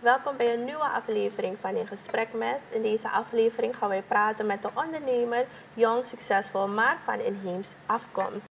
Welkom bij een nieuwe aflevering van In Gesprek Met. In deze aflevering gaan wij praten met een ondernemer, jong, succesvol, maar van inheems afkomst.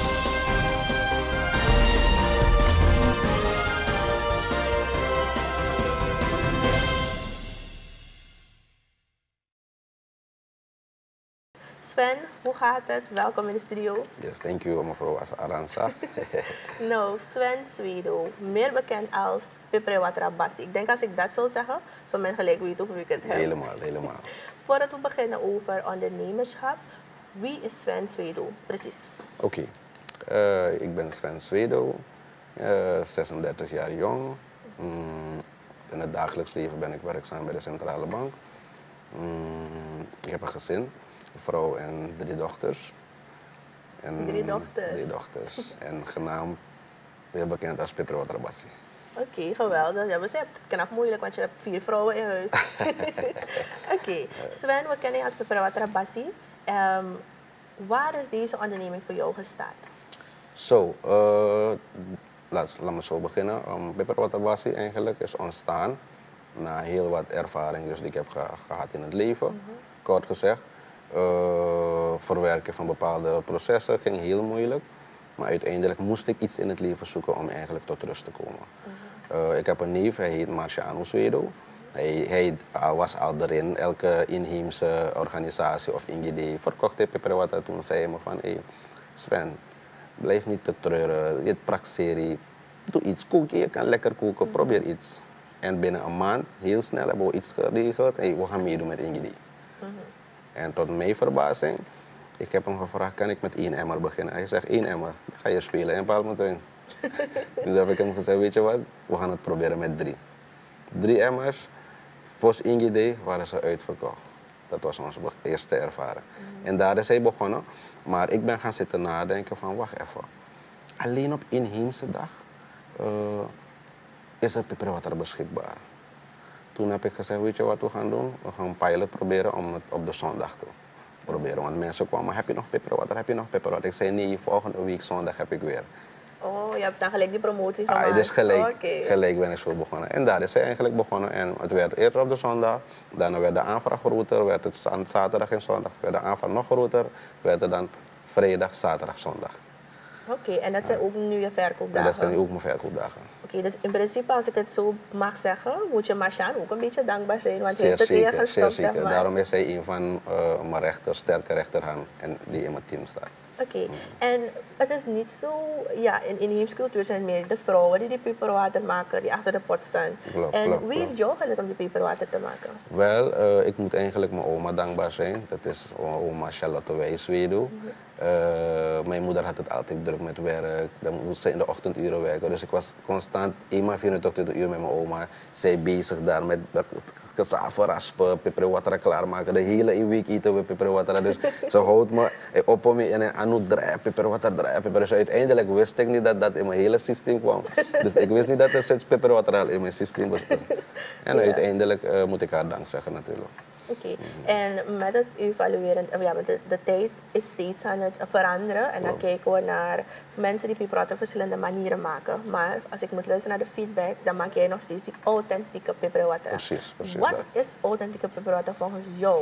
Sven, hoe gaat het? Welkom in de studio. Yes, thank you mevrouw Aransa. Nou, Sven Swedo, meer bekend als Piprewatra Bassi. Ik denk als ik dat zou zeggen, zou men gelijk weten over wie ik het heb. Helemaal. Voordat we beginnen over ondernemerschap, wie is Sven Swedo precies? Oké, ik ben Sven Swedo, 36 jaar jong. In het dagelijks leven ben ik werkzaam bij de Centrale Bank. Ik heb een gezin, een vrouw en 3 dochters. Drie dochters? 3 dochters. En genaamd, weer bekend als Piprewatra Bassi. Oké, geweldig. Ja, we zijn het knap moeilijk, want je hebt 4 vrouwen in huis. Oké, Sven, we kennen je als Piprewatra Bassi. Waar is deze onderneming voor jou gestart? Zo, laat me zo beginnen. Piprewatra Bassi eigenlijk is ontstaan na heel wat ervaring dus die ik heb gehad in het leven. Kort gezegd, verwerken van bepaalde processen ging heel moeilijk. Maar uiteindelijk moest ik iets in het leven zoeken om eigenlijk tot rust te komen. Ik heb een neef, hij heet Marciano Swedo. Hij was al erin, elke inheemse organisatie of INGD verkocht hij Piprewatra. Toen zei hij me van, hey, Sven, blijf niet te treuren, je praktserie, doe iets, kook je kan lekker koken, probeer iets. En binnen een maand, heel snel, hebben we iets geregeld, hey, we gaan meedoen met INGD. En tot mijn verbazing, ik heb hem gevraagd, kan ik met 1 emmer beginnen? Hij zegt, 1 emmer, dan ga je spelen in Palmentuin. Toen heb ik hem gezegd, weet je wat, we gaan het proberen met 3. 3 emmers, volgens INGD waren ze uitverkocht. Dat was onze eerste ervaring. En daar is hij begonnen. Maar ik ben gaan zitten nadenken van, wacht even. Alleen op inheemse dag is er Piprewatra beschikbaar. Toen heb ik gezegd, weet je wat we gaan doen? We gaan een pilot proberen om het op de zondag te proberen. Want mensen kwamen, heb je nog Piprewatra, heb je nog Piprewatra? Ik zei, nee, volgende week zondag heb ik weer. Oh, je hebt dan gelijk die promotie gemaakt? Dus gelijk ben ik zo begonnen. En daar is hij eigenlijk begonnen. En het werd eerder op de zondag, daarna werd de aanvraag groter, werd het zaterdag en zondag, werd de aanvraag nog groter, werd het dan vrijdag, zaterdag, zondag. Oké, en dat zijn ook nu je verkoopdagen? En dat zijn nu ook mijn verkoopdagen. Oké, dus in principe, als ik het zo mag zeggen, moet je Marciaan ook een beetje dankbaar zijn, want hij heeft het hier gestopt, zeker. zeg maar. Daarom is hij een van mijn sterke rechterhand en die in mijn team staat. Oké, en het is niet zo, ja, in inheemse cultuur zijn het meer de vrouwen die Piprewatra maken, die achter de pot staan. Klopt. Wie heeft jou geleerd om die Piprewatra te maken? Wel, ik moet eigenlijk mijn oma dankbaar zijn. Dat is oma Charlotte Wijswedo. Mijn moeder had het altijd druk met werk. Dan moest ze in de ochtenduren werken. Dus ik was constant 24 uur met mijn oma. Zij bezig daar met cassava raspen, Piprewatra klaarmaken. De hele week eten we Piprewatra. Dus ze houdt me op om me en aan het draaien, Piprewatra. Dus uiteindelijk wist ik niet dat dat in mijn hele systeem kwam. Dus ik wist niet dat er steeds Piprewatra in mijn systeem was. En uiteindelijk moet ik haar dank zeggen natuurlijk. Oké, en met het evalueren, ja, met de tijd is steeds aan het veranderen. En dan kijken we naar mensen die Piprewatra op verschillende manieren maken. Maar als ik moet luisteren naar de feedback, dan maak jij nog steeds die authentieke Piprewatra. Precies. Wat is authentieke Piprewatra volgens jou?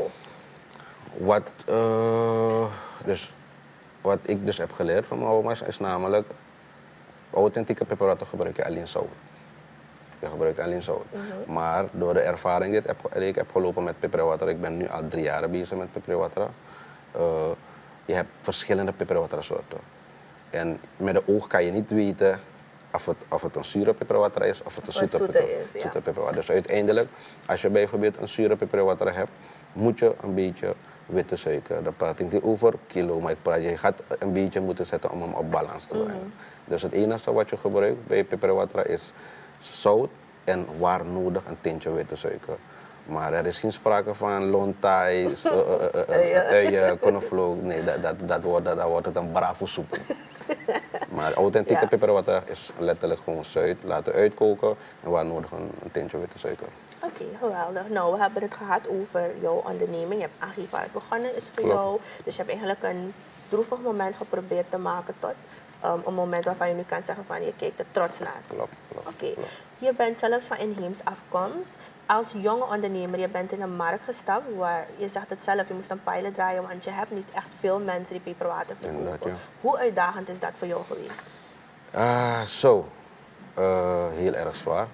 Wat ik dus heb geleerd van mijn oma's is namelijk, authentieke Piprewatra gebruik je alleen zout. Je gebruikt alleen zout. Maar door de ervaring die ik heb gelopen met Piprewatra, ik ben nu al 3 jaar bezig met Piprewatra. Je hebt verschillende Piprewatra soorten. En met de oog kan je niet weten of het een zure Piprewatra is of het een zoete Piprewatra. Dus uiteindelijk, als je bijvoorbeeld een zure Piprewatra hebt, moet je een beetje witte suiker. Daar praat ik niet over kilo, maar je gaat een beetje moeten zetten om hem op balans te brengen. Dus het enige wat je gebruikt bij Piprewatra is zout en waar nodig een tintje witte suiker. Maar er is geen sprake van lontai, uien, knoflook. Nee, dat wordt het een bravo soep. Maar authentieke Piprewatra is letterlijk gewoon zout, laten uitkoken en waar nodig een tintje witte suiker. Oké, geweldig. Nou, we hebben het gehad over jouw onderneming. Je hebt aangegeven waar het begonnen is voor jou. Dus je hebt eigenlijk een droevig moment geprobeerd te maken tot een moment waarvan je nu kan zeggen van je kijkt er trots naar. Klopt. Oké. Je bent zelfs van inheems afkomst. Als jonge ondernemer, je bent in een markt gestapt waar je zegt het zelf, je moest een pilot draaien, want je hebt niet echt veel mensen die peperwater verkopen. Inderdaad, ja. Hoe uitdagend is dat voor jou geweest? Heel erg zwaar.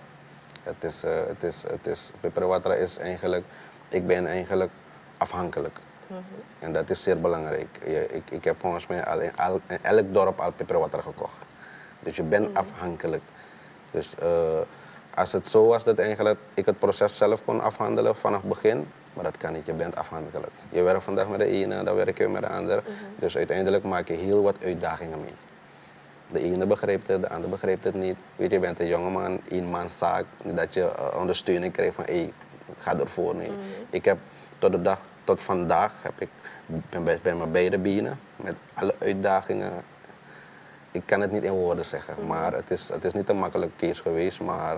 Peperwater is eigenlijk, ik ben eigenlijk afhankelijk. En dat is zeer belangrijk. Ik heb volgens mij in elk dorp al peperwater gekocht. Dus je bent afhankelijk. Dus als het zo was dat eigenlijk ik het proces zelf kon afhandelen vanaf het begin, maar dat kan niet, je bent afhankelijk. Je werkt vandaag met de ene, dan werk je met de ander. Dus uiteindelijk maak je heel wat uitdagingen mee. De ene begrijpt het, de ander begrijpt het niet. Weet je, je bent een jongeman, eenmanszaak, dat je ondersteuning krijgt van hé, ga ervoor. Nee. Ik heb tot vandaag ben mijn beide benen met alle uitdagingen. Ik kan het niet in woorden zeggen, maar het is niet een makkelijke case geweest, maar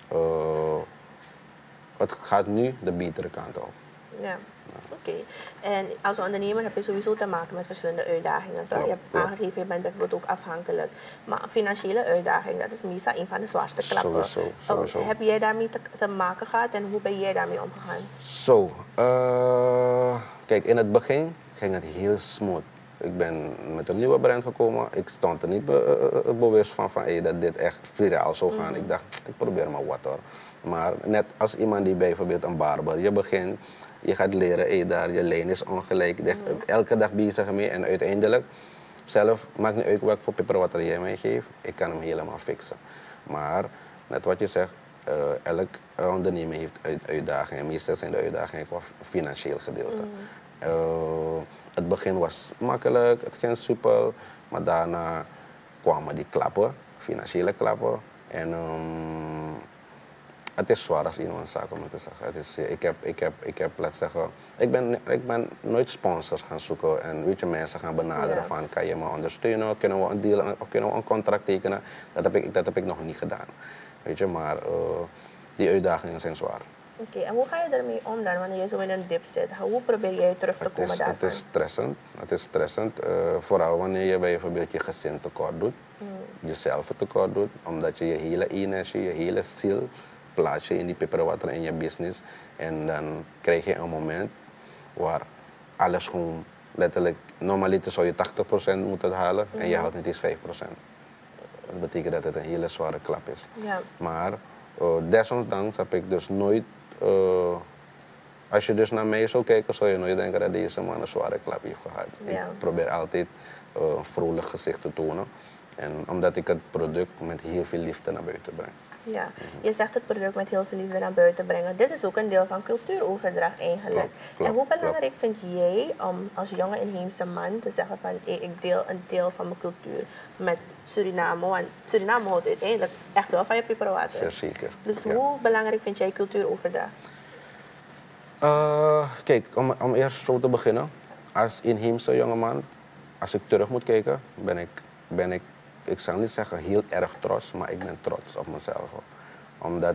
het gaat nu de betere kant op. Ja, oké. En als ondernemer heb je sowieso te maken met verschillende uitdagingen. Toch? Je hebt aangegeven, je bent bijvoorbeeld ook afhankelijk. Maar financiële uitdaging, dat is meestal een van de zwaarste klappen. Sowieso. Heb jij daarmee te maken gehad en hoe ben jij daarmee omgegaan? Kijk, in het begin ging het heel smooth. Ik ben met een nieuwe brand gekomen. Ik stond er niet bewust van dat dit echt viraal zou gaan. Ik dacht, ik probeer maar wat hoor. Maar net als iemand die bijvoorbeeld een barber, je begint, je gaat leren, daar je lijn is ongelijk. Elke dag bezig mee en uiteindelijk, zelf maakt niet uit wat voor peperwater jij mij geeft, ik kan hem helemaal fixen. Maar net wat je zegt, elk ondernemer heeft uitdagingen. Meestal zijn de uitdagingen qua financieel gedeelte. Het begin was makkelijk, het ging soepel, maar daarna kwamen die klappen, financiële klappen. En het is zwaar als iemand zaken om het te zeggen. Het is, ik heb, laat zeggen, ik ben nooit sponsors gaan zoeken en weet je, mensen gaan benaderen van kan je me ondersteunen, kunnen we een deal of kunnen we een contract tekenen. Dat heb ik nog niet gedaan. Weet je, maar die uitdagingen zijn zwaar. Oké, en hoe ga je ermee om dan wanneer je zo in een dip zit? Hoe probeer jij terug te komen daarvan? Het is stressend. Vooral wanneer je bijvoorbeeld je gezin tekort doet, jezelf tekort doet, omdat je je hele energie, je hele ziel plaats je in die peperwater in je business. En dan krijg je een moment waar alles gewoon letterlijk, normaliter zou je 80% moeten halen en je haalt niet eens 5%. Dat betekent dat het een hele zware klap is. Ja. Maar desondanks heb ik dus nooit, als je dus naar mij zou kijken, zou je nooit denken dat deze man een zware klap heeft gehad. Ja. Ik probeer altijd een vrolijk gezicht te tonen. En omdat ik het product met heel veel liefde naar buiten breng. Ja, je zegt het product met heel veel liefde naar buiten brengen. Dit is ook een deel van cultuuroverdracht eigenlijk. Klopt, en hoe belangrijk vind jij om als jonge inheemse man te zeggen van ik deel een deel van mijn cultuur met Suriname? Want Suriname houdt uiteindelijk echt wel van je peperwater. Zeer zeker. Dus hoe belangrijk vind jij cultuuroverdracht? Kijk, om eerst zo te beginnen. Als inheemse jongeman, als ik terug moet kijken, ben ik zal niet zeggen heel erg trots, maar ik ben trots op mezelf. Omdat,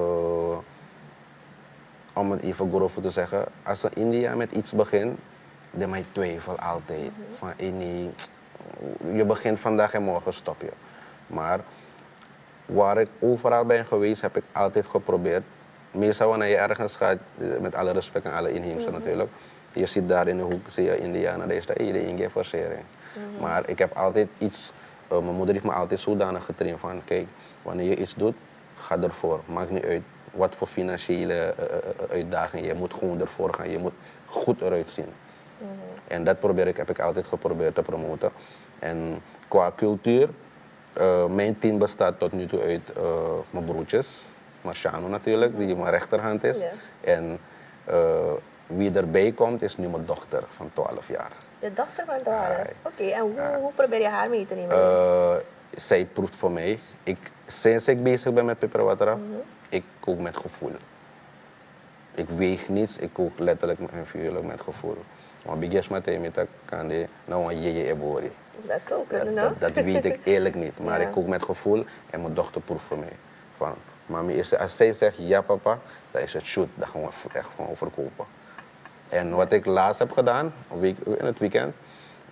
om het even grof te zeggen, als een India met iets begint, dan mij twijfel altijd. Van, nee, je begint vandaag en morgen stop je. Maar waar ik overal ben geweest, heb ik altijd geprobeerd. Meestal wanneer je ergens gaat, met alle respect aan alle inheemse natuurlijk, je ziet daar in de hoek, zie je Indianen, daar is de Inge forcering. Maar ik heb altijd iets. Mijn moeder heeft me altijd zodanig getraind van, kijk, wanneer je iets doet, ga ervoor. Maakt niet uit wat voor financiële uitdagingen, je moet gewoon ervoor gaan. Je moet goed eruit zien. En dat heb ik altijd geprobeerd te promoten. En qua cultuur, mijn team bestaat tot nu toe uit mijn broertjes, Marciano natuurlijk, die mijn rechterhand is. En wie erbij komt is nu mijn dochter van 12 jaar. De dochter van 12? Oké, en hoe probeer je haar mee te nemen? Zij proeft voor mij. Sinds ik bezig ben met peperwater, ik kook met gevoel. Ik weeg niets, ik kook letterlijk en figuurlijk met gevoel. Maar biggest meteen met dat kan die nou een jeje ebori. Dat zou kunnen, no? Dat weet ik eerlijk niet, maar ik kook met gevoel en mijn dochter proeft voor mij. Van, mami, als zij zegt ja papa, dan is het shoot, dan gaan we echt gewoon verkopen. En wat ik laatst heb gedaan, in het weekend,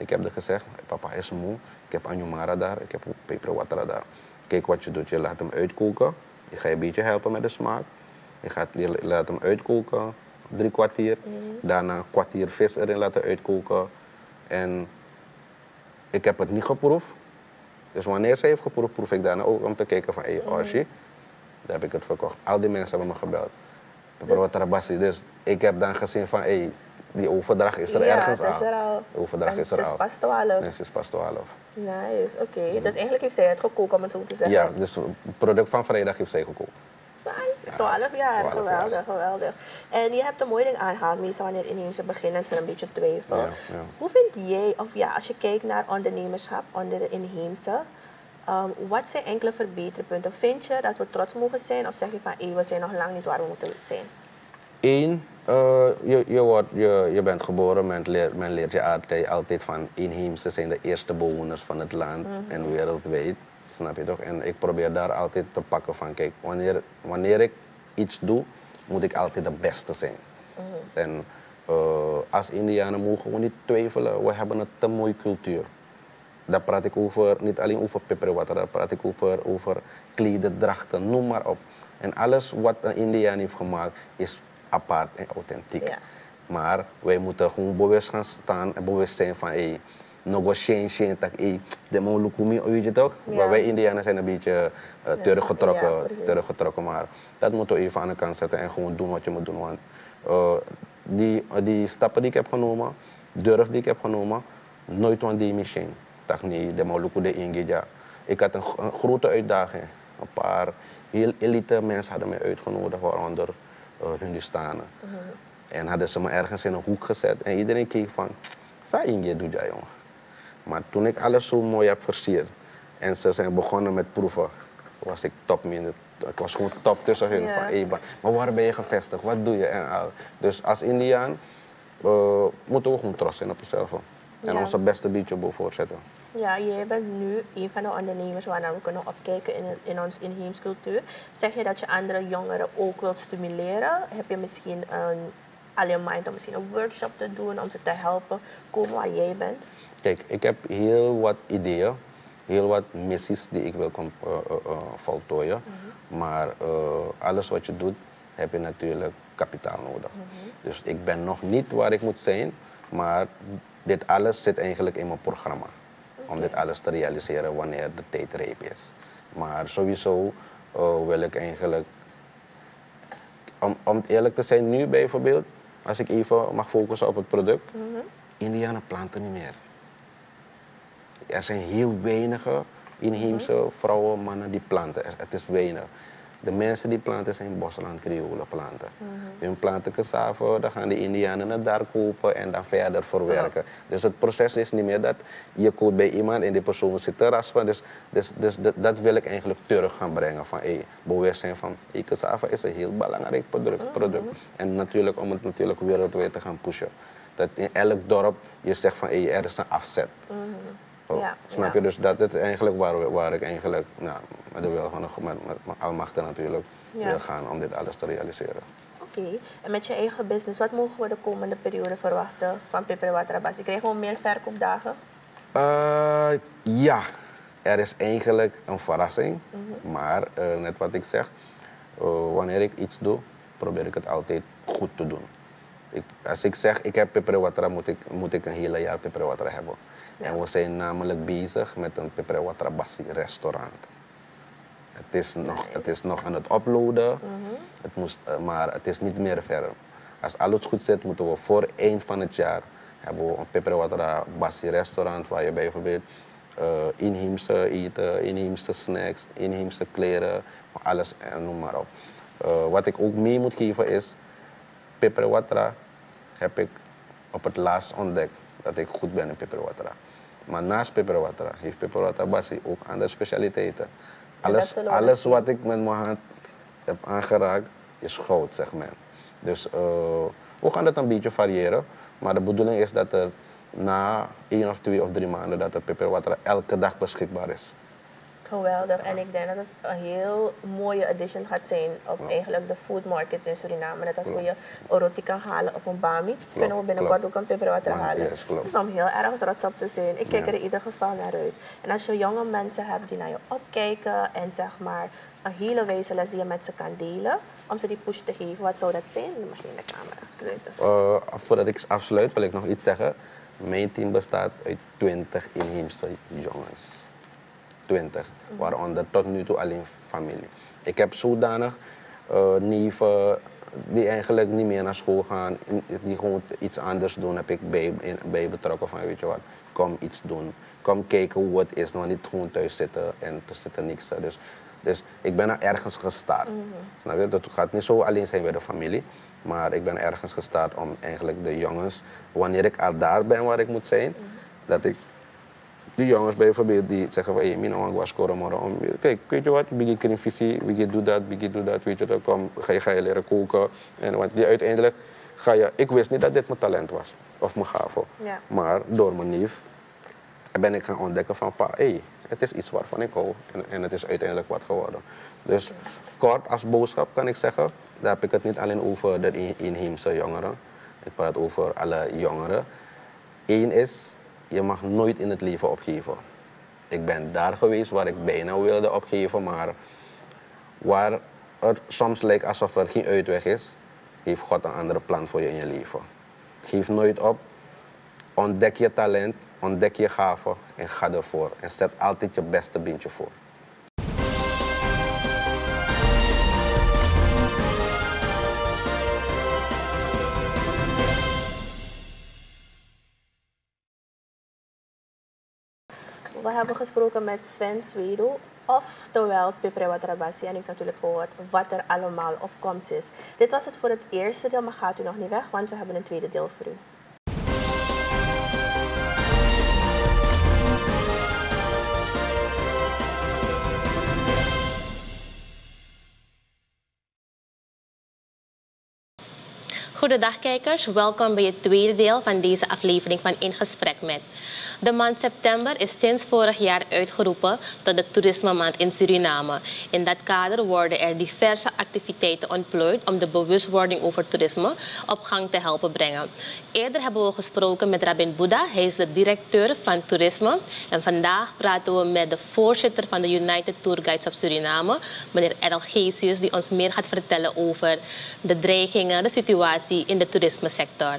Ik heb er gezegd, papa is moe. Ik heb Anjumara daar, ik heb peperwatera daar. Kijk wat je doet, je laat hem uitkoken. Ik ga je een beetje helpen met de smaak. Je laat hem uitkoken, 3 kwartier. Daarna een kwartier vis erin laten uitkoken. En ik heb het niet geproefd. Dus wanneer ze heeft geproefd, proef ik daarna ook om te kijken van, hey, Orsi, daar heb ik het verkocht. Al die mensen hebben me gebeld. Peperwatera Bassi. Dus ik heb dan gezien van, hey, die overdracht is er ergens al. De overdracht is er al. Het is pas 12. Nee, ze is pas 12. Nice, oké. Dus eigenlijk heeft zij het gekookt, om het zo te zeggen. Ja, dus het product van vrijdag heeft zij gekookt. Saai, 12 jaar, 12 geweldig, jaar. geweldig. En je hebt een mooi ding aangehaald, meestal wanneer inheemse beginnen ze een beetje twijfel. Ja. Hoe vind jij, of ja, als je kijkt naar ondernemerschap onder de inheemse, wat zijn enkele verbeterpunten? Vind je dat we trots mogen zijn of zeg je van, we zijn nog lang niet waar we moeten zijn? Eén, je bent geboren, men leert je altijd van inheemse zijn de eerste bewoners van het land en wereldwijd. Snap je toch? En ik probeer daar altijd te pakken van, kijk, wanneer ik iets doe, moet ik altijd de beste zijn. En als Indianen mogen we niet twijfelen, we hebben een te mooie cultuur. Daar praat ik over, niet alleen over peperwatera, daar praat ik over kleden, drachten, noem maar op. En alles wat een Indiaan heeft gemaakt is apart en authentiek. Ja. Maar wij moeten gewoon bewust gaan staan en bewust zijn van, nog shane, tak, de molukumi, weet je toch? Ja. Maar wij Indianen zijn een beetje precies. teruggetrokken, maar dat moeten we even aan de kant zetten en gewoon doen wat je moet doen. Want die stappen die ik heb genomen, durf die ik heb genomen, nooit van die machine. Tak niet, de moluku de ingedja. Ik had een grote uitdaging. Een paar heel elite mensen hadden mij uitgenodigd, waaronder Hindustanen. En hadden ze me ergens in een hoek gezet en iedereen keek van, sa ingedja doe jij, jongen. Maar toen ik alles zo mooi heb versierd en ze zijn begonnen met proeven, was ik top. Ik was gewoon top tussen hun. Ja. Van, maar waar ben je gevestigd? Wat doe je? En al. Dus als Indiaan moeten we gewoon trots zijn op onszelf. En Ja. onze beste beetje voorzetten. Ja, jij bent nu een van de ondernemers waarnaar we kunnen opkijken in ons inheemse cultuur. Zeg je dat je andere jongeren ook wilt stimuleren? Heb je misschien al in mind om misschien een workshop te doen om ze te helpen komen waar jij bent? Kijk, ik heb heel wat ideeën, heel wat missies die ik wil voltooien. Maar alles wat je doet, heb je natuurlijk kapitaal nodig. Dus ik ben nog niet waar ik moet zijn, maar dit alles zit eigenlijk in mijn programma. Om dit alles te realiseren wanneer de tijd rijp is. Maar sowieso wil ik eigenlijk, om eerlijk te zijn, nu bijvoorbeeld, als ik even mag focussen op het product, Indianen planten niet meer. Er zijn heel weinige inheemse vrouwen, mannen die planten. Het is weinig. De mensen die planten zijn bosland Creole planten. Hun planten cassave, dan gaan de Indianen het daar kopen en dan verder verwerken. Dus het proces is niet meer dat je koopt bij iemand en die persoon zit te raspen. Dus dat wil ik eigenlijk terug gaan brengen. Van, bewustzijn van, cassave is een heel belangrijk product. En natuurlijk om het natuurlijk wereldwijd te gaan pushen. Dat in elk dorp je zegt van, er is een afzet. Ja, Snap je? Dus dat is eigenlijk waar ik eigenlijk met de wil van met almachten natuurlijk wil gaan om dit alles te realiseren. Oké. En met je eigen business, wat mogen we de komende periode verwachten van peperwatera Bassi? Krijgen we meer verkoopdagen? Ja, er is eigenlijk een verrassing. Maar net wat ik zeg, wanneer ik iets doe, probeer ik het altijd goed te doen. Als ik zeg, ik heb peperwatera, moet ik een hele jaar peperwatera hebben. Ja. En we zijn namelijk bezig met een peperwatera Bassi restaurant. Het is nog aan het uploaden, maar het is niet meer ver. Als alles goed zit, moeten we voor eind van het jaar hebben we een peperwatera Bassi restaurant waar je bijvoorbeeld inheemse eten, inheemse snacks, inheemse kleren, alles en noem maar op. Wat ik ook mee moet geven is, peperwatera heb ik op het laatst ontdekt dat ik goed ben in peperwatera. Maar naast peperwatera heeft peperwatera Bassi ook andere specialiteiten. Alles wat ik met mijn hand heb aangeraakt is goud, zeg men. Dus we gaan het een beetje variëren. Maar de bedoeling is dat er na 1 of 2 of 3 maanden dat de peperwatera elke dag beschikbaar is. Geweldig. En ik denk dat het een heel mooie addition gaat zijn op eigenlijk de food market in Suriname. Net als hoe je een roti kan halen of een bami, kunnen we binnenkort ook een peperwater halen. Yes, klopt. Dus om heel erg trots op te zijn. Ik kijk er in ieder geval naar uit. En als je jonge mensen hebt die naar je opkijken en zeg maar een hele wijze les die je met ze kan delen, om ze die push te geven, wat zou dat zijn? Dan mag je in de camera sluiten. Voordat ik afsluit wil ik nog iets zeggen. Mijn team bestaat uit 20 inheemse jongens. 20, waaronder tot nu toe alleen familie. Ik heb zodanig neven die eigenlijk niet meer naar school gaan, die gewoon iets anders doen, heb ik bij betrokken van, weet je wat, kom iets doen. Kom kijken hoe het is, nou niet gewoon thuis zitten en te zitten niks. Dus ik ben er ergens gestart. Snap je? Dat gaat niet zo alleen zijn bij de familie, maar ik ben ergens gestart om eigenlijk de jongens, wanneer ik al daar ben waar ik moet zijn, dat ik die jongens bijvoorbeeld die zeggen van, hey, mina want scoren morgen. Kijk, weet je wat, begin geen visie, begin doe dat, weet je dat, kom, ga je leren koken. En want die uiteindelijk ga je, ik wist niet dat dit mijn talent was, of mijn gave. Ja. Maar door mijn neef ben ik gaan ontdekken van, hey, het is iets waarvan ik hou. En het is uiteindelijk wat geworden. Dus kort als boodschap kan ik zeggen, daar heb ik het niet alleen over de inheemse jongeren. Ik praat over alle jongeren. Eén is, je mag nooit in het leven opgeven. Ik ben daar geweest waar ik bijna wilde opgeven, maar waar het soms lijkt alsof er geen uitweg is, heeft God een andere plan voor je in je leven. Geef nooit op. Ontdek je talent, ontdek je gaven en ga ervoor. En zet altijd je beste beentje voor. We hebben gesproken met Sven Swedo, oftewel Pipre Trabasi, en ik heb natuurlijk gehoord wat er allemaal op komst is. Dit was het voor het eerste deel, maar gaat u nog niet weg, want we hebben een tweede deel voor u. Goedendag kijkers, welkom bij het tweede deel van deze aflevering van In Gesprek Met. De maand september is sinds vorig jaar uitgeroepen tot de toerismemaand in Suriname. In dat kader worden er diverse activiteiten ontplooid om de bewustwording over toerisme op gang te helpen brengen. Eerder hebben we gesproken met Rabin Boeddha, hij is de directeur van toerisme. En vandaag praten we met de voorzitter van de United Tour Guides of Suriname, meneer Errol Gesius, die ons meer gaat vertellen over de dreigingen, de situatie in de toerismesector.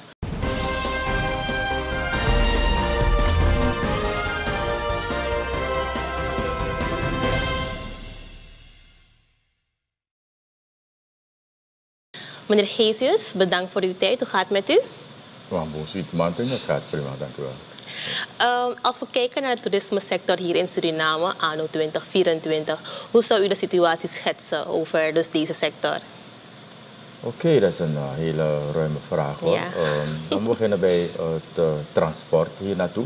Meneer Gesius, bedankt voor uw tijd. Hoe gaat het met u? Het gaat prima, dank u wel. Als we kijken naar de toerismesector hier in Suriname, anno 2024, hoe zou u de situatie schetsen over dus deze sector? Oké, dat is een hele ruime vraag hoor. Ja. Dan beginnen bij het transport hier naartoe.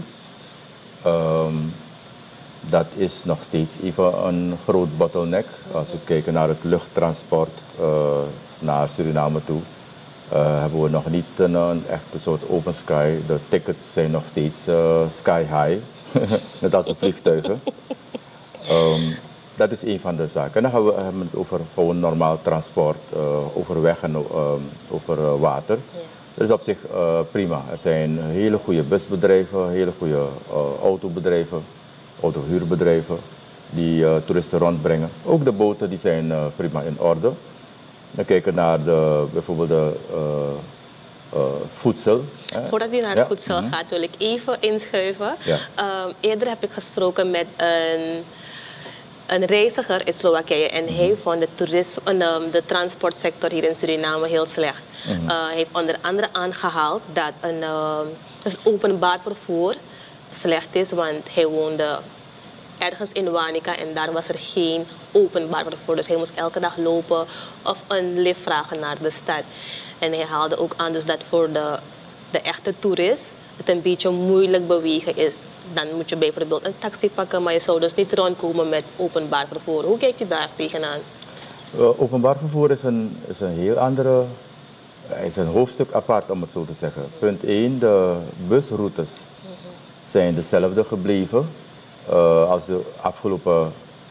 Dat is nog steeds even een groot bottleneck. Als we kijken naar het luchttransport naar Suriname toe, hebben we nog niet een echte soort open sky. De tickets zijn nog steeds sky high, net als de vliegtuigen. Dat is een van de zaken. En dan hebben we het over gewoon normaal transport, over weg en over water. Ja. Dat is op zich prima. Er zijn hele goede busbedrijven, hele goede autobedrijven, autohuurbedrijven die toeristen rondbrengen. Ook de boten die zijn prima in orde. Dan kijken we naar bijvoorbeeld de voedsel. Voordat u naar het voedsel gaat, wil ik even inschuiven. Ja. Eerder heb ik gesproken met een reiziger in Slowakije en hij vond de transportsector hier in Suriname heel slecht. Hij heeft onder andere aangehaald dat het openbaar vervoer slecht is, want hij woonde ergens in Wanica en daar was er geen openbaar vervoer. Dus hij moest elke dag lopen of een lift vragen naar de stad. En hij haalde ook aan dus dat voor de echte toerist het een beetje moeilijk bewegen is. Dan moet je bijvoorbeeld een taxi pakken, maar je zou dus niet rondkomen met openbaar vervoer. Hoe kijkt u daar tegenaan? Openbaar vervoer is een heel andere, is een hoofdstuk apart om het zo te zeggen. Punt 1, de busroutes zijn dezelfde gebleven als de afgelopen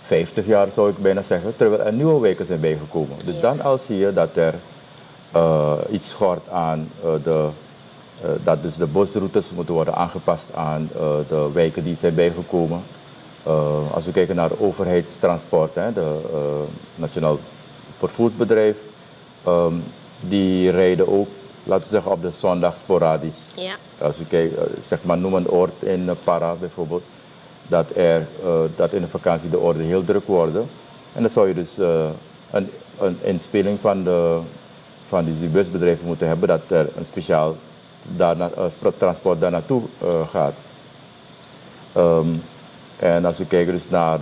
50 jaar zou ik bijna zeggen, terwijl er nieuwe wijken zijn bijgekomen. Dus dan al zie je dat er iets schort aan dat dus de busroutes moeten worden aangepast aan de wijken die zijn bijgekomen. Als we kijken naar overheidstransport, de Nationaal Vervoersbedrijf, die rijden ook, laten we zeggen, op de zondag sporadisch. Ja. Als we kijken, zeg maar, noem een oord in Para bijvoorbeeld, dat in de vakantie de orde heel druk wordt. En dan zou je dus een inspeling van die busbedrijven moeten hebben, dat er een speciaal transport daar naartoe gaat. En als we kijken dus naar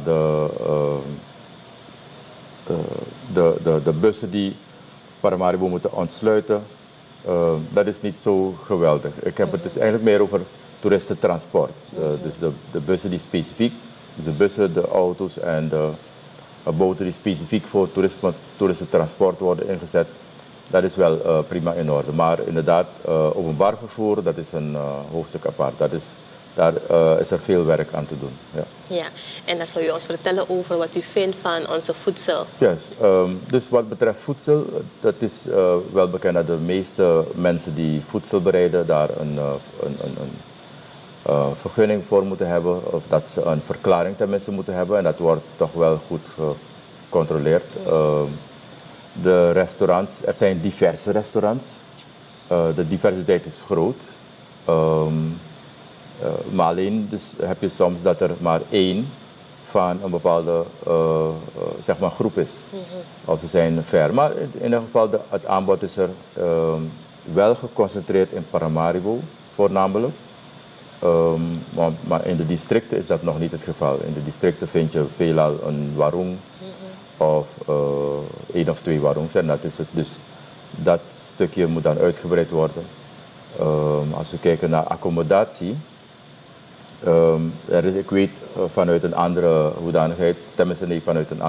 de bussen die Paramaribo moeten ontsluiten, dat is niet zo geweldig. Ik heb het dus eigenlijk meer over toeristentransport. Dus de bussen die specifiek, dus de bussen, de auto's en de boten die specifiek voor toeristentransport worden ingezet, dat is wel prima in orde. Maar inderdaad, openbaar vervoer, dat is een hoofdstuk apart. Daar is er veel werk aan te doen. Ja. Ja, en dan zou je ons vertellen over wat u vindt van onze voedsel. Yes. Dus wat betreft voedsel, dat is wel bekend dat de meeste mensen die voedsel bereiden daar een vergunning voor moeten hebben, of dat ze een verklaring tenminste moeten hebben. En dat wordt toch wel goed gecontroleerd. De restaurants, er zijn diverse restaurants. De diversiteit is groot. Maar alleen dus heb je soms dat er maar één van een bepaalde zeg maar groep is. Of ze zijn ver. Maar in ieder geval, het aanbod is er wel geconcentreerd in Paramaribo voornamelijk. Maar in de districten is dat nog niet het geval. In de districten vind je veelal een warung of 1 of 2 warungs. En dat is het. Dus dat stukje moet dan uitgebreid worden. Als we kijken naar accommodatie, ik weet vanuit een andere hoedanigheid, tenminste niet vanuit een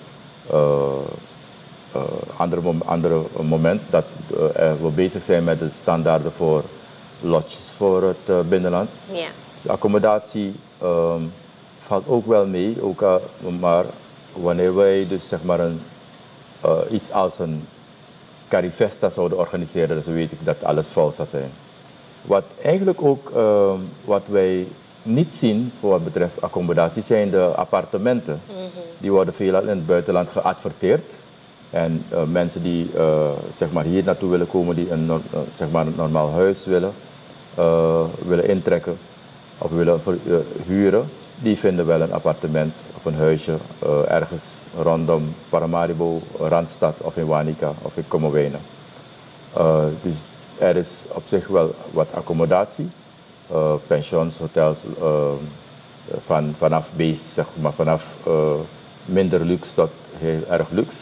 andere moment, dat we bezig zijn met de standaarden voor lodges voor het binnenland. Ja. Dus accommodatie valt ook wel mee, maar wanneer wij dus zeg maar iets als een Carifesta zouden organiseren, dus weet ik dat alles vol zou zijn. Wat eigenlijk ook wat wij niet zien voor wat betreft accommodatie zijn de appartementen. Die worden veelal in het buitenland geadverteerd. En mensen die zeg maar hier naartoe willen komen, die zeg maar een normaal huis willen intrekken of willen huren, die vinden wel een appartement of een huisje ergens rondom Paramaribo, Randstad of in Wanica of in Kommerwijnen. Dus er is op zich wel wat accommodatie, pensions, hotels, vanaf base, zeg maar, vanaf minder luxe tot heel erg luxe.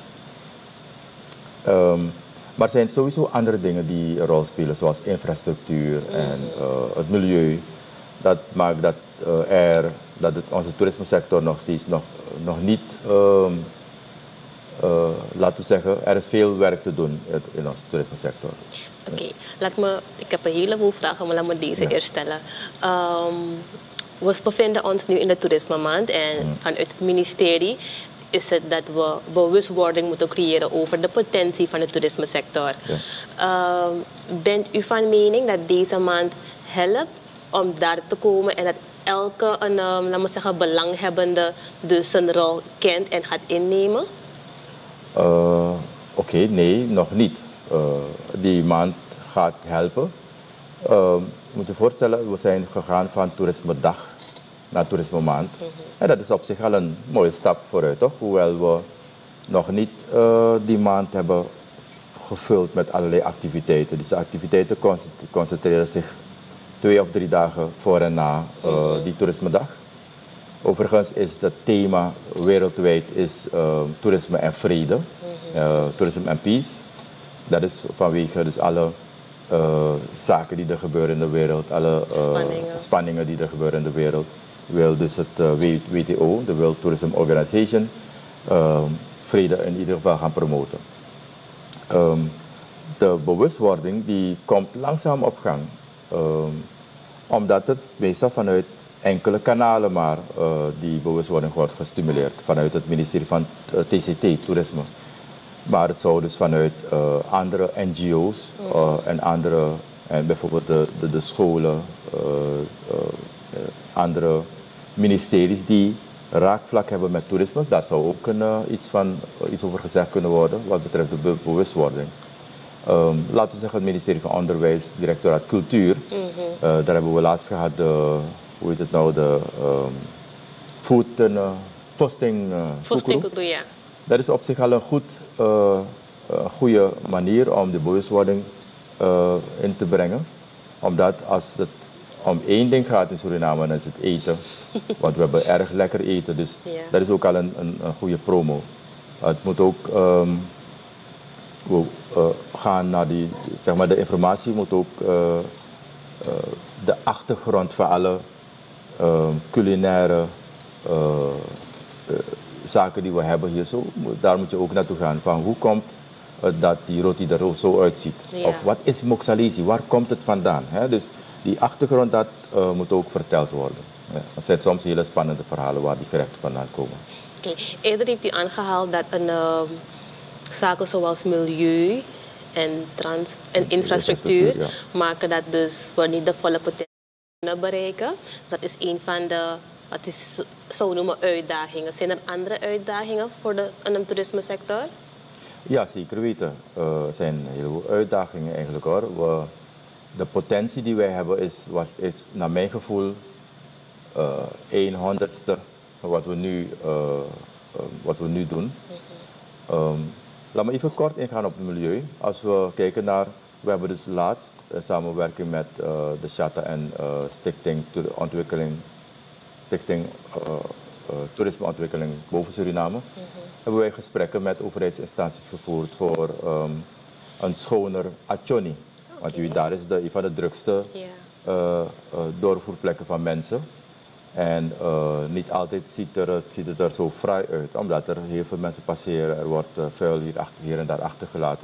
Maar er zijn sowieso andere dingen die een rol spelen, zoals infrastructuur en het milieu. Dat maakt dat onze toerismesector nog steeds nog niet, laten we zeggen, er is veel werk te doen in onze toerismesector. Oké, ik heb een heleboel vragen, maar laat me deze eerst stellen. We bevinden ons nu in de toerismemaand en vanuit het ministerie is het dat we bewustwording moeten creëren over de potentie van de toerismesector. Ja. Bent u van mening dat deze maand helpt om daar te komen en dat elke laten we zeggen, belanghebbende dus zijn rol kent en gaat innemen? Oké, nee, nog niet. Die maand gaat helpen. Je moet je voorstellen, we zijn gegaan van toerismedag naar toerismemaand. En dat is op zich al een mooie stap vooruit, toch? Hoewel we nog niet die maand hebben gevuld met allerlei activiteiten. Dus de activiteiten concentreren zich 2 of 3 dagen voor en na die toerismedag. Overigens is het thema wereldwijd is toerisme en vrede, toerisme en peace. Dat is vanwege dus alle zaken die er gebeuren in de wereld, alle spanningen die er gebeuren in de wereld. Wil dus het WTO, de World Tourism Organization, vrede in ieder geval gaan promoten. De bewustwording die komt langzaam op gang. Omdat het meestal vanuit enkele kanalen maar die bewustwording wordt gestimuleerd. Vanuit het ministerie van TCT, Toerisme. Maar het zou dus vanuit andere NGO's en bijvoorbeeld de scholen, andere ministeries die raakvlak hebben met toerisme. Daar zou ook iets over gezegd kunnen worden wat betreft de bewustwording. Laten we zeggen het ministerie van Onderwijs, Directoraat Cultuur. Daar hebben we laatst gehad de Fosting ja. Dat is op zich al een goede manier om de bewustwording in te brengen. Omdat als het om één ding gaat in Suriname, dan is het eten. Want we hebben erg lekker eten, dus dat is ook al een goede promo. Het moet ook gaan naar de informatie moet ook de achtergrond van alle culinaire zaken die we hebben hier zo. Daar moet je ook naartoe gaan. Van hoe komt het dat die roti er zo uitziet? Ja. Of wat is moksalisi? Waar komt het vandaan? Dus die achtergrond dat moet ook verteld worden. Ja, het zijn soms hele spannende verhalen waar die gerechten vandaan komen. Eerder heeft u aangehaald dat zaken zoals milieu en infrastructuur maken dat dus we niet de volle potentie kunnen bereiken. Dus dat is een van de, wat u zou noemen, uitdagingen. Zijn er andere uitdagingen voor de toerismesector? Ja, zeker weten. Er zijn heel veel uitdagingen eigenlijk hoor. De potentie die wij hebben is naar mijn gevoel 1/100ste van wat we nu doen. Laat me even kort ingaan op het milieu. Als we kijken naar, we hebben dus laatst in samenwerking met de Chata en Stichting Toerismeontwikkeling boven Suriname, hebben wij gesprekken met overheidsinstanties gevoerd voor een schoner Achoni. Want daar is een van de drukste doorvoerplekken van mensen. En niet altijd ziet het er zo fraai uit, omdat er heel veel mensen passeren. Er wordt vuil hier en daar achtergelaten.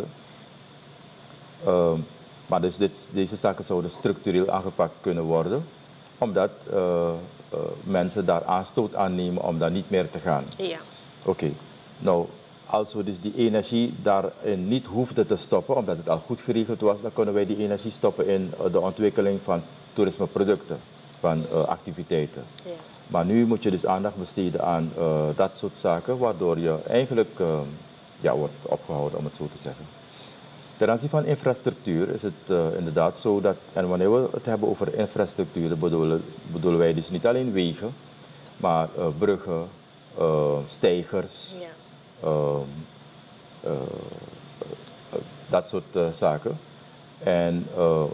Maar dus deze zaken zouden structureel aangepakt kunnen worden, omdat mensen daar aanstoot aan nemen om daar niet meer te gaan. Ja. Oké. Nou, als we dus die energie daarin niet hoefden te stoppen, omdat het al goed geregeld was, dan kunnen wij die energie stoppen in de ontwikkeling van toerismeproducten, van activiteiten. Ja. Maar nu moet je dus aandacht besteden aan dat soort zaken, waardoor je eigenlijk wordt opgehouden, om het zo te zeggen. Ten aanzien van infrastructuur is het inderdaad zo dat, en wanneer we het hebben over infrastructuur, bedoelen wij dus niet alleen wegen, maar bruggen, steigers, dat soort zaken. En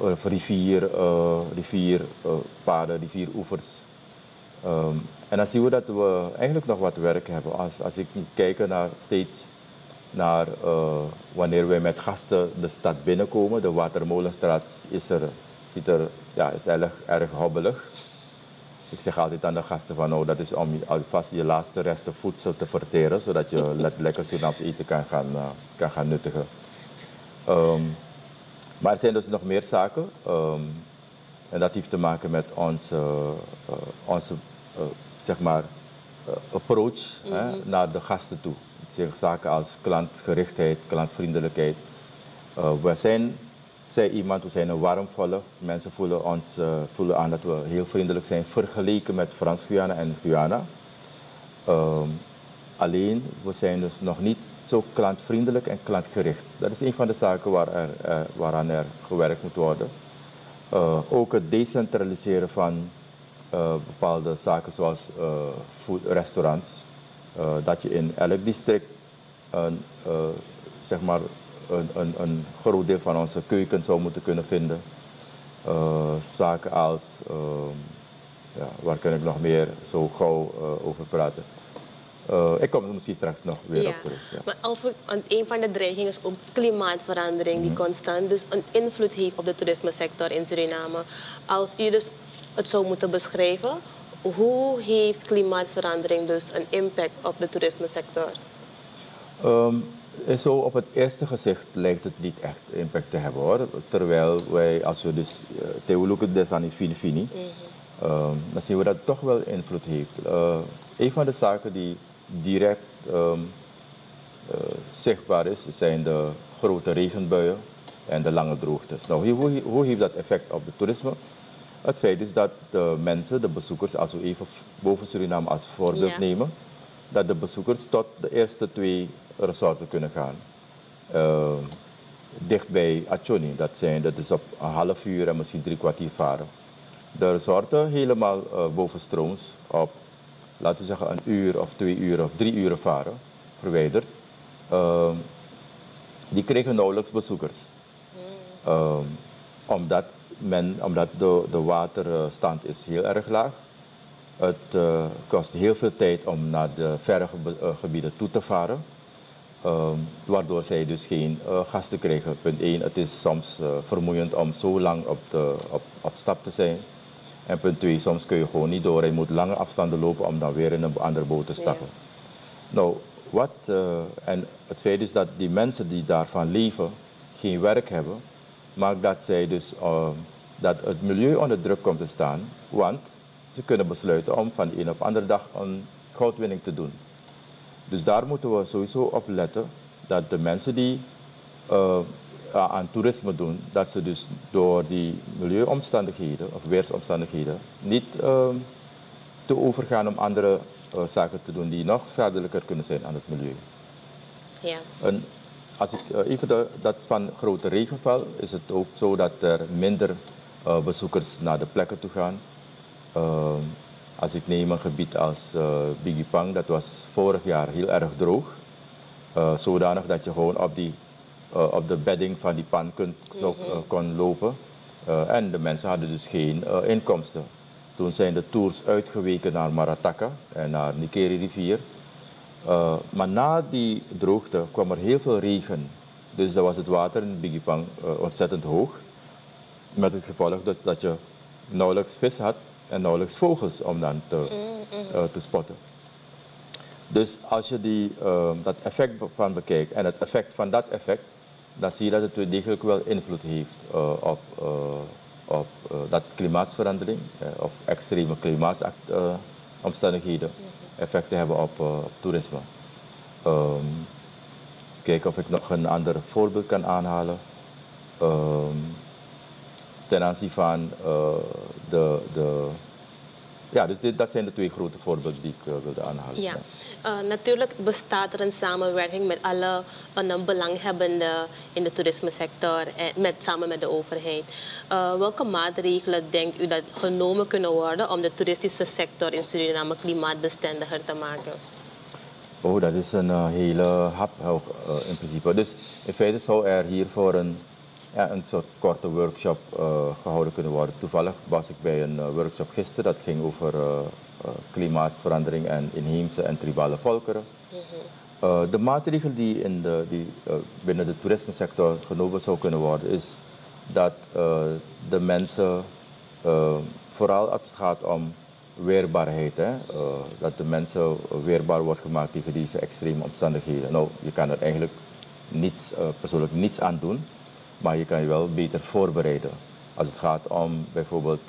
rivierpaden, rivieroevers. En dan zien we dat we eigenlijk nog wat werk hebben. Als ik kijk naar wanneer wij met gasten de stad binnenkomen, de Watermolenstraat is erg hobbelig. Ik zeg altijd aan de gasten van, dat is om alvast je laatste resten voedsel te verteren, zodat je lekker Surinaams eten kan gaan nuttigen. Maar er zijn dus nog meer zaken. En dat heeft te maken met onze approach naar de gasten toe. Het zijn zaken als klantgerichtheid, klantvriendelijkheid. We zijn een warmvolle. Mensen voelen aan dat we heel vriendelijk zijn vergeleken met Frans-Guyana en Guyana. Alleen, we zijn dus nog niet zo klantvriendelijk en klantgericht. Dat is een van de zaken waaraan er gewerkt moet worden. Ook het decentraliseren van bepaalde zaken zoals restaurants. Dat je in elk district een groot deel van onze keuken zou moeten kunnen vinden. Zaken als, waar kan ik nog meer zo gauw over praten? Ik kom er misschien straks nog weer op terug. Ja. Maar een van de dreigingen is ook klimaatverandering die constant dus een invloed heeft op de toerismesector in Suriname. Als u dus het zou moeten beschrijven, hoe heeft klimaatverandering dus een impact op de toerismesector? Zo op het eerste gezicht lijkt het niet echt impact te hebben hoor. Terwijl wij, als we dus theologen des aan die fini, dan zien we dat het toch wel invloed heeft. Een van de zaken die direct zichtbaar is, zijn de grote regenbuien en de lange droogtes. Nou, hoe heeft dat effect op het toerisme? Het feit is dat de mensen, de bezoekers, als we even boven Suriname als voorbeeld nemen, dat de bezoekers tot de eerste 2 resorten kunnen gaan. Dicht bij Achoni, dat is op een half uur en misschien 3 kwartier varen. De resorten helemaal bovenstrooms op, laten we zeggen, 1 uur of 2 uur of 3 uur varen, verwijderd. Die kregen nauwelijks bezoekers. Omdat de waterstand is heel erg laag. Het kost heel veel tijd om naar de verre gebieden toe te varen. Waardoor zij dus geen gasten krijgen. Punt 1, het is soms vermoeiend om zo lang op stap te zijn. En punt 2, soms kun je gewoon niet door. Je moet lange afstanden lopen om dan weer in een andere boot te stappen. Ja. Nou, en het feit is dat die mensen die daarvan leven geen werk hebben, maakt dat zij dus dat het milieu onder druk komt te staan. Want ze kunnen besluiten om van de een op de andere dag een goudwinning te doen. Dus daar moeten we sowieso op letten dat de mensen die aan toerisme doen, dat ze dus door die milieuomstandigheden of weersomstandigheden niet te overgaan om andere zaken te doen die nog schadelijker kunnen zijn aan het milieu. Ja. En als ik even dat van grote regenval is het ook zo dat er minder bezoekers naar de plekken toe gaan. Als ik neem een gebied als Bigipang, dat was vorig jaar heel erg droog. Zodanig dat je gewoon op de bedding van die pan kon lopen. En de mensen hadden dus geen inkomsten. Toen zijn de tours uitgeweken naar Marataka en naar Nikeri rivier. Maar na die droogte kwam er heel veel regen. Dus dan was het water in Bigipang ontzettend hoog. Met het gevolg dat je nauwelijks vis had en nauwelijks vogels om dan te spotten. Dus als je dat effect van bekijkt en het effect van dat effect, dan zie je dat het degelijk wel invloed heeft op dat klimaatsverandering of extreme klimaatomstandigheden effecten hebben op toerisme. Kijken of ik nog een ander voorbeeld kan aanhalen. Ten aanzien van dus dat zijn de 2 grote voorbeelden die ik wilde aanhalen. Ja. Natuurlijk bestaat er een samenwerking met alle belanghebbenden in de toerismesector en samen met de overheid. Welke maatregelen denkt u dat genomen kunnen worden om de toeristische sector in Suriname klimaatbestendiger te maken? Oh, dat is een hele hap in principe. Dus in feite zou er hiervoor een soort korte workshop gehouden kunnen worden. Toevallig was ik bij een workshop gisteren, dat ging over klimaatsverandering en inheemse en tribale volkeren. De maatregel die binnen de toerismesector genomen zou kunnen worden, is dat de mensen, vooral als het gaat om weerbaarheid, dat de mensen weerbaar wordt gemaakt tegen deze extreme omstandigheden. Nou, je kan er eigenlijk persoonlijk niets aan doen. Maar je kan je wel beter voorbereiden. Als het gaat om bijvoorbeeld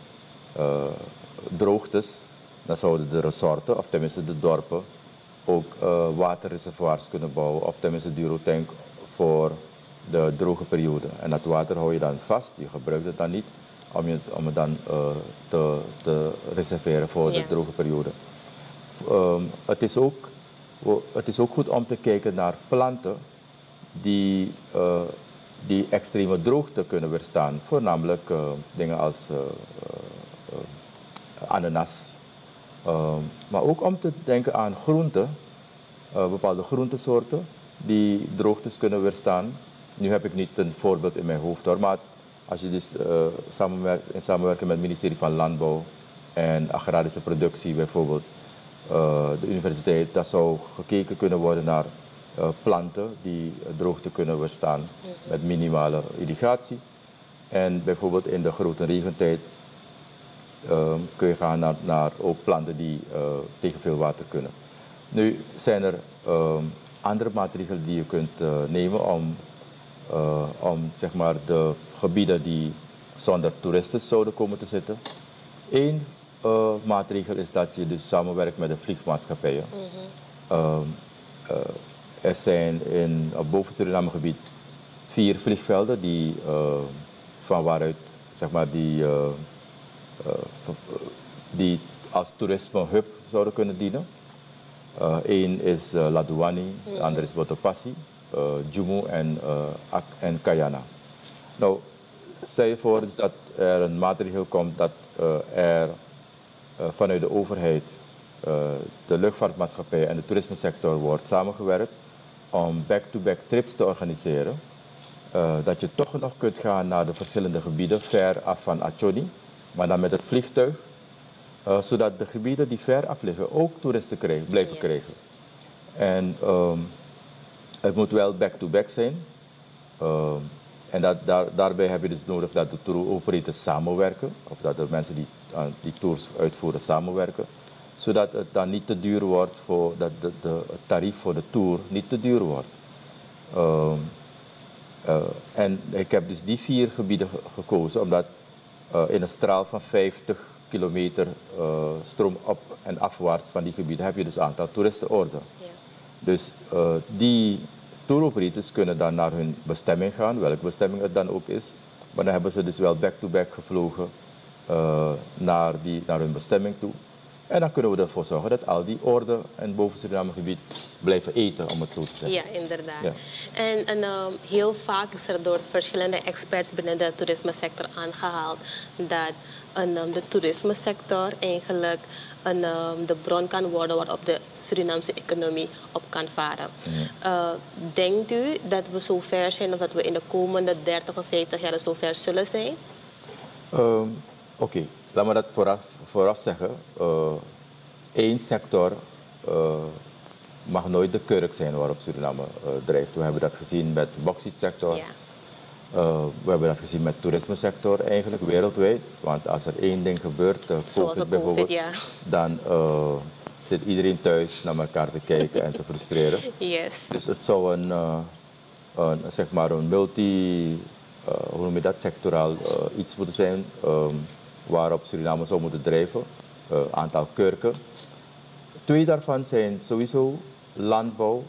droogtes, dan zouden de resorten, of tenminste de dorpen, ook waterreservoirs kunnen bouwen. Of tenminste durotank voor de droge periode. En dat water hou je dan vast, je gebruikt het dan niet om het dan te reserveren voor de droge periode. Het is ook goed om te kijken naar planten die extreme droogte kunnen weerstaan. Voornamelijk dingen als ananas. Maar ook om te denken aan groenten, bepaalde groentesoorten die droogtes kunnen weerstaan. Nu heb ik niet een voorbeeld in mijn hoofd hoor, maar als je dus in samenwerking met het ministerie van Landbouw en Agrarische Productie bijvoorbeeld, de universiteit, dat zou gekeken kunnen worden naar planten die droogte kunnen weerstaan met minimale irrigatie. En bijvoorbeeld in de grote regentijd kun je gaan naar ook planten die tegen veel water kunnen. Nu zijn er andere maatregelen die je kunt nemen om zeg maar, de gebieden die zonder toeristen zouden komen te zitten. Eén maatregel is dat je dus samenwerkt met de vliegmaatschappijen. Er zijn op boven Suriname gebied 4 vliegvelden die van waaruit zeg maar, die als toerisme hub zouden kunnen dienen. Eén is Ladouani, de andere is Botopassi, Jumu en Kayana. Nou, stel je voor dus dat er een maatregel komt dat er vanuit de overheid, de luchtvaartmaatschappij en de toerismesector wordt samengewerkt om back-to-back trips te organiseren. Dat je toch nog kunt gaan naar de verschillende gebieden ver af van Achoni, maar dan met het vliegtuig. Zodat de gebieden die ver af liggen ook toeristen blijven krijgen. En het moet wel back-to-back zijn. En daarbij heb je dus nodig dat de tour-operators samenwerken. Of dat de mensen die tours uitvoeren samenwerken. Zodat het dan niet te duur wordt, dat het tarief voor de tour niet te duur wordt. En ik heb dus die 4 gebieden gekozen, omdat in een straal van 50 kilometer stroom op en afwaarts van die gebieden heb je dus een aantal toeristenorden. Ja. Dus die touroperators kunnen dan naar hun bestemming gaan, welke bestemming het dan ook is. Maar dan hebben ze dus wel back-to-back gevlogen naar hun bestemming toe. En dan kunnen we ervoor zorgen dat al die orden en boven Suriname gebied blijven eten, om het zo te zeggen. Ja, inderdaad. Ja. En heel vaak is er door verschillende experts binnen de toerismesector aangehaald dat de toerismesector eigenlijk de bron kan worden waarop de Surinaamse economie op kan varen. Ja. Denkt u dat we zover zijn of dat we in de komende 30 of 50 jaar zover zullen zijn? Oké. Laat me dat vooraf zeggen. Één sector mag nooit de kurk zijn waarop Suriname drijft. We hebben dat gezien met de bauxietsector. Ja. We hebben dat gezien met de toerismesector eigenlijk wereldwijd. Want als er één ding gebeurt, COVID bijvoorbeeld, ja, dan zit iedereen thuis naar elkaar te kijken en te frustreren. Yes. Dus het zou zeg maar een hoe noem je dat, sectoraal iets moeten zijn. Waarop Suriname zou moeten drijven, aantal kurken. 2 daarvan zijn sowieso landbouw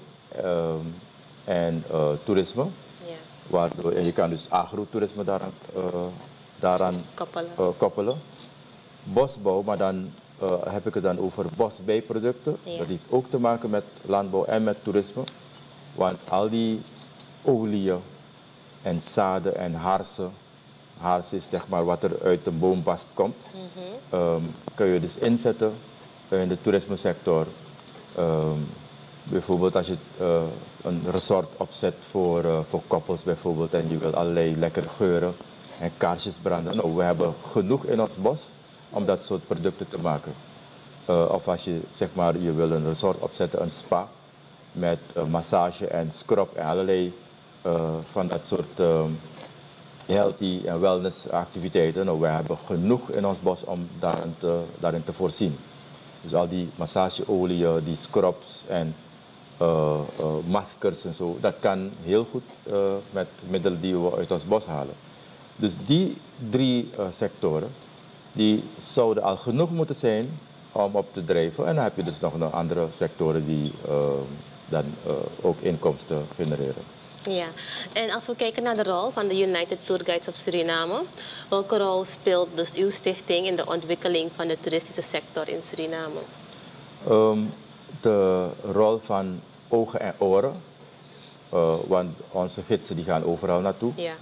en toerisme. Ja. En je kan dus agrotourisme daaraan koppelen. Bosbouw, maar dan heb ik het dan over bosbijproducten. Ja. Dat heeft ook te maken met landbouw en met toerisme. Want al die oliën en zaden en harsen, haars is zeg maar wat er uit een boombast komt, kun je dus inzetten in de toerismesector. Bijvoorbeeld als je een resort opzet voor koppels bijvoorbeeld en je wil allerlei lekkere geuren en kaarsjes branden. Nou, we hebben genoeg in ons bos om dat soort producten te maken. Of als je zeg maar je wil een resort opzetten, een spa met massage en scrub en allerlei van dat soort healthy en wellness activiteiten. Nou, wij hebben genoeg in ons bos om daarin te voorzien. Dus al die massageolieën, die scrubs en maskers en zo, dat kan heel goed met middelen die we uit ons bos halen. Dus die 3 sectoren, die zouden al genoeg moeten zijn om op te drijven. En dan heb je dus nog andere sectoren die dan ook inkomsten genereren. Ja, en als we kijken naar de rol van de United Tour Guides of Suriname, welke rol speelt dus uw stichting in de ontwikkeling van de toeristische sector in Suriname? De rol van ogen en oren, want onze gidsen die gaan overal naartoe. Ja.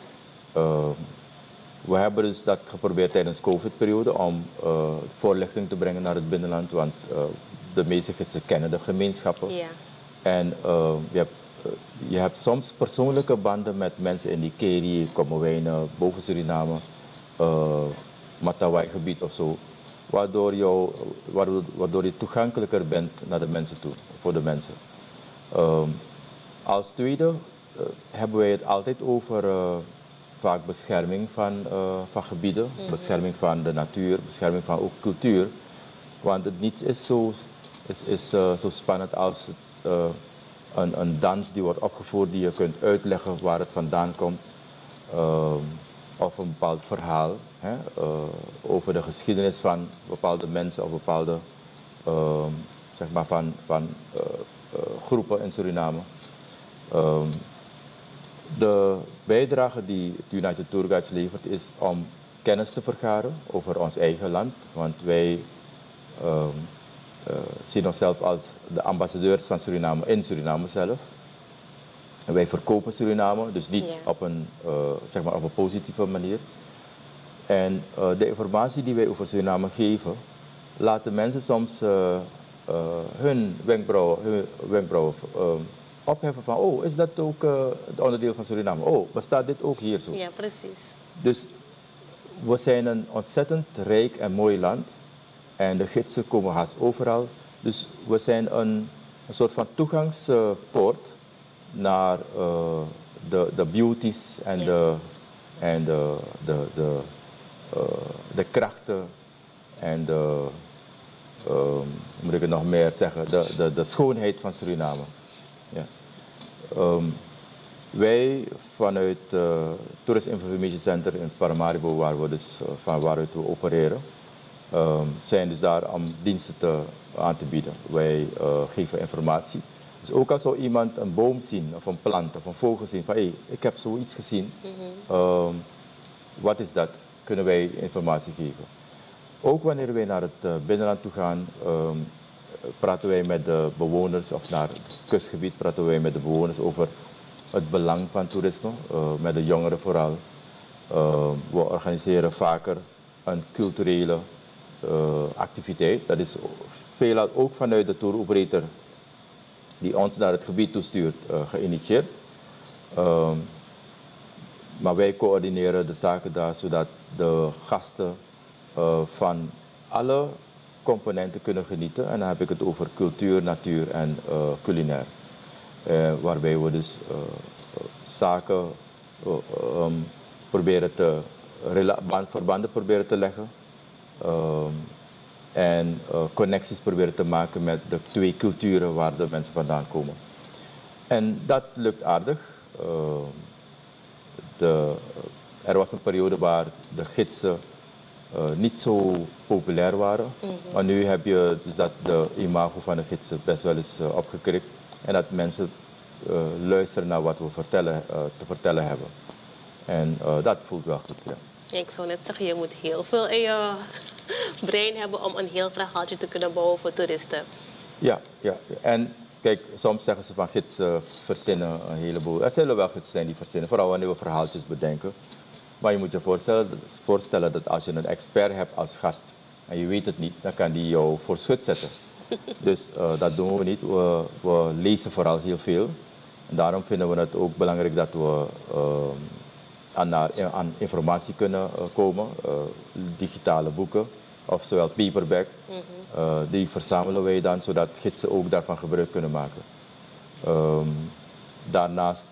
We hebben dus dat geprobeerd tijdens de COVID-periode om voorlichting te brengen naar het binnenland, want de meeste gidsen kennen de gemeenschappen. Ja. En je hebt soms persoonlijke banden met mensen in die Keri, Kommerwijnen, boven Suriname, Matawai-gebied of zo, waardoor je toegankelijker bent naar de mensen toe, voor de mensen. Als tweede hebben wij het altijd over vaak bescherming van gebieden, bescherming van de natuur, bescherming van ook cultuur. Want het niets is zo spannend als een dans die wordt opgevoerd die je kunt uitleggen waar het vandaan komt. Of een bepaald verhaal over de geschiedenis van bepaalde mensen of bepaalde zeg maar van groepen in Suriname. De bijdrage die het United Tour Guides levert is om kennis te vergaren over ons eigen land. Want wij zien onszelf als de ambassadeurs van Suriname in Suriname zelf. En wij verkopen Suriname, dus niet op zeg maar op een positieve manier. En de informatie die wij over Suriname geven, laten mensen soms hun wenkbrauwen opheffen van, oh, is dat ook het onderdeel van Suriname? Oh, bestaat dit ook hier zo? Ja, precies. Dus we zijn een ontzettend rijk en mooi land. En de gidsen komen haast overal. Dus we zijn een soort van toegangspoort naar de beauties en de krachten en hoe moet ik het nog meer zeggen, de schoonheid van Suriname. Ja. Wij vanuit het Tourist Information Center in Paramaribo, waar we dus, van waaruit we opereren, zijn dus daar om diensten aan te bieden. Wij geven informatie. Dus ook als zou iemand een boom zien, of een plant, of een vogel zien, van hey, ik heb zoiets gezien, wat is dat? Kunnen wij informatie geven. Ook wanneer wij naar het binnenland toe gaan, praten wij met de bewoners, of naar het kustgebied praten wij met de bewoners over het belang van toerisme, met de jongeren vooral. We organiseren vaker een culturele activiteit. Dat is veelal ook vanuit de tour operator die ons naar het gebied toestuurt, geïnitieerd. Maar wij coördineren de zaken daar, zodat de gasten van alle componenten kunnen genieten. En dan heb ik het over cultuur, natuur en culinair. Waarbij we dus zaken proberen verbanden proberen te leggen. En connecties proberen te maken met de twee culturen waar de mensen vandaan komen. En dat lukt aardig. Er was een periode waar de gidsen niet zo populair waren. Maar nu heb je dus dat de imago van de gidsen best wel eens opgekrikt. En dat mensen luisteren naar wat we te vertellen hebben. En dat voelt wel goed, ja. Ik zou net zeggen, je moet heel veel in je brein hebben om een heel verhaaltje te kunnen bouwen voor toeristen. Ja. En kijk, soms zeggen ze van gidsen verzinnen een heleboel. Er zullen wel gidsen zijn die verzinnen, vooral wanneer we verhaaltjes bedenken. Maar je moet je voorstellen dat als je een expert hebt als gast en je weet het niet, dan kan die jou voor schut zetten. Dus dat doen we niet. We lezen vooral heel veel. En daarom vinden we het ook belangrijk dat we aan informatie kunnen komen. Digitale boeken, of zowel paperback. Die verzamelen wij dan, zodat gidsen ook daarvan gebruik kunnen maken. Daarnaast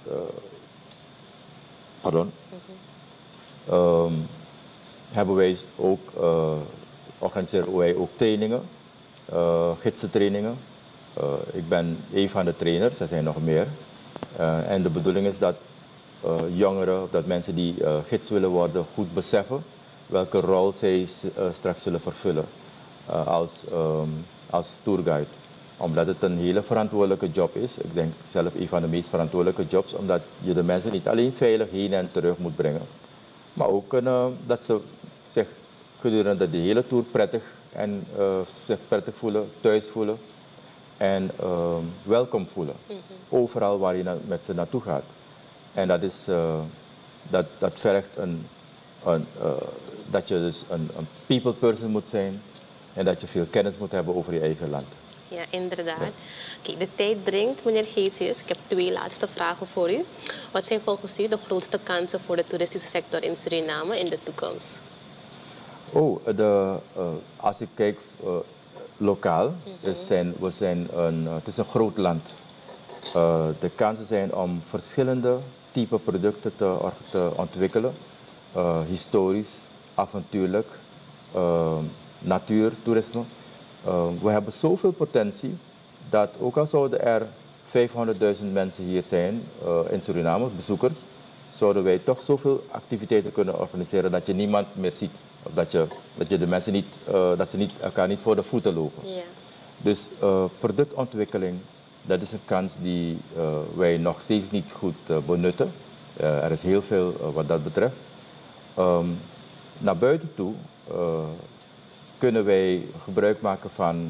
hebben wij ook, organiseren wij ook trainingen, gidsentrainingen. Ik ben een van de trainers, er zijn nog meer. En de bedoeling is dat jongeren, dat mensen die gids willen worden, goed beseffen welke rol zij straks zullen vervullen als tourguide. Omdat het een hele verantwoordelijke job is. Ik denk zelf een van de meest verantwoordelijke jobs, omdat je de mensen niet alleen veilig heen en terug moet brengen, maar ook dat ze zich gedurende de hele tour zich prettig voelen, thuis voelen en welkom voelen. Overal waar je met ze naartoe gaat. En dat is, dat vergt dat je dus een people person moet zijn en dat je veel kennis moet hebben over je eigen land. Ja, inderdaad. Ja. Kijk, de tijd dringt, meneer Gesius. Ik heb 2 laatste vragen voor u. Wat zijn volgens u de grootste kansen voor de toeristische sector in Suriname in de toekomst? Als ik kijk lokaal, het is een groot land. De kansen zijn om verschillende type producten te ontwikkelen. Historisch, avontuurlijk, natuur, toerisme. We hebben zoveel potentie dat ook al zouden er 500.000 mensen hier zijn in Suriname, bezoekers, zouden wij toch zoveel activiteiten kunnen organiseren dat je niemand meer ziet. Of dat je de mensen niet, dat ze elkaar niet voor de voeten lopen. Ja. Dus productontwikkeling, dat is een kans die wij nog steeds niet goed benutten. Er is heel veel wat dat betreft. Naar buiten toe kunnen wij gebruik maken van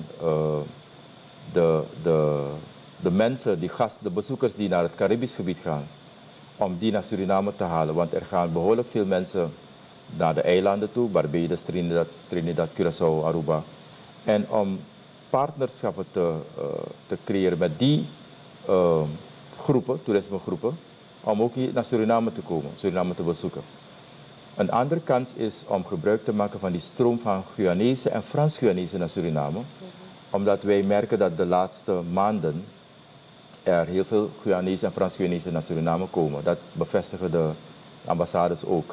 de mensen, de bezoekers die naar het Caribisch gebied gaan, om die naar Suriname te halen. Want er gaan behoorlijk veel mensen naar de eilanden toe, Barbados, Trinidad, Curaçao, Aruba. En om partnerschappen te creëren met die groepen, toerismegroepen, om ook hier naar Suriname te komen, Suriname te bezoeken. Een andere kans is om gebruik te maken van die stroom van Guyanese en Frans-Guyanese naar Suriname. Omdat wij merken dat de laatste maanden er heel veel Guyanese en Frans-Guyanese naar Suriname komen. Dat bevestigen de ambassades ook.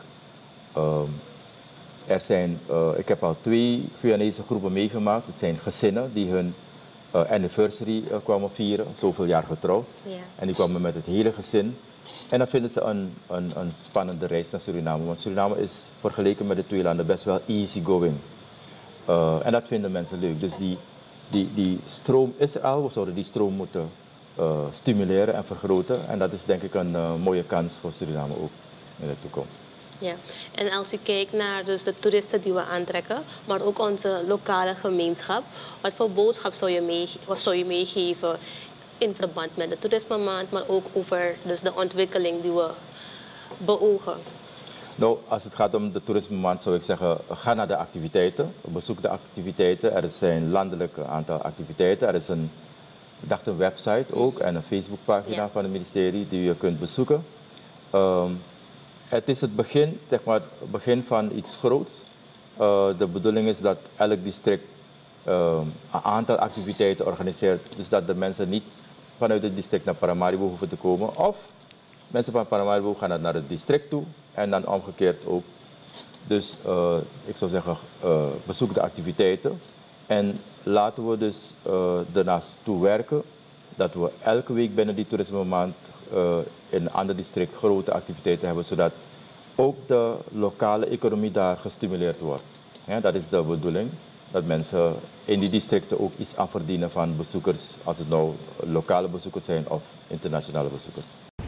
Ik heb al 2 Guyanese groepen meegemaakt. Het zijn gezinnen die hun anniversary kwamen vieren, zoveel jaar getrouwd. Ja. En die kwamen met het hele gezin. En dan vinden ze een spannende reis naar Suriname. Want Suriname is vergeleken met de 2 landen best wel easygoing. En dat vinden mensen leuk. Dus die stroom is er al. We zouden die stroom moeten stimuleren en vergroten. En dat is denk ik een mooie kans voor Suriname ook in de toekomst. Ja, en als je kijkt naar dus de toeristen die we aantrekken, maar ook onze lokale gemeenschap, wat voor boodschap zou je meegeven in verband met de toerismemaand, maar ook over dus de ontwikkeling die we beogen? Nou, als het gaat om de toerismemaand zou ik zeggen, ga naar de activiteiten, bezoek de activiteiten. Er zijn landelijk een aantal activiteiten. Er is een website ook en een Facebookpagina van het ministerie die je kunt bezoeken. Het is het begin, zeg maar, begin van iets groots. De bedoeling is dat elk district een aantal activiteiten organiseert, dus dat de mensen niet vanuit het district naar Paramaribo hoeven te komen. Of mensen van Paramaribo gaan naar het district toe en dan omgekeerd ook. Dus ik zou zeggen, bezoek de activiteiten en laten we dus ernaast toe werken dat we elke week binnen die toerismemaand in een ander district grote activiteiten hebben, zodat ook de lokale economie daar gestimuleerd wordt. Ja, dat is de bedoeling, dat mensen in die districten ook iets aan verdienen van bezoekers, als het nou lokale bezoekers zijn of internationale bezoekers.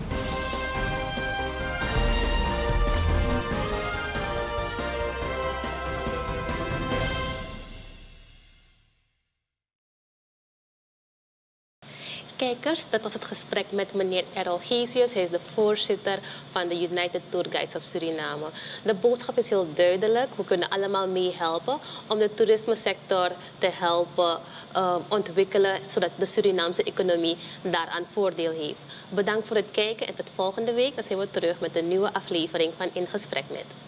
Kijkers, dat was het gesprek met meneer Errol Gesius. Hij is de voorzitter van de United Tour Guides of Suriname. De boodschap is heel duidelijk. We kunnen allemaal meehelpen om de toerismesector te helpen ontwikkelen, zodat de Surinaamse economie daaraan voordeel heeft. Bedankt voor het kijken en tot volgende week. Dan zijn we terug met een nieuwe aflevering van In Gesprek Met.